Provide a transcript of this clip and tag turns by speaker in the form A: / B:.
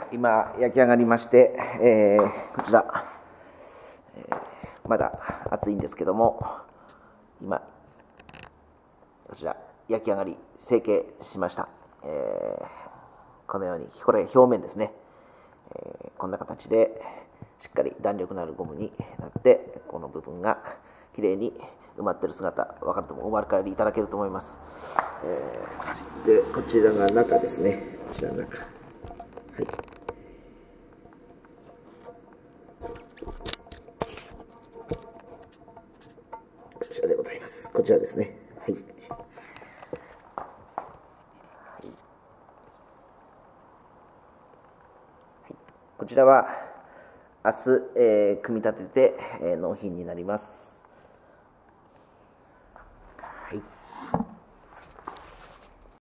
A: 今焼き上がりまして、こちら、まだ熱いんですけども、今こちら焼き上がり成形しました。このようにこれ表面ですね、こんな形でしっかり弾力のあるゴムになって、この部分がきれいに埋まってる姿、お分かりいただけると思います。そしてこちらが中ですね。こちらの中、はい、こちらでございます。こちらですね。はい、こちらは明日、組み立てて、納品になります。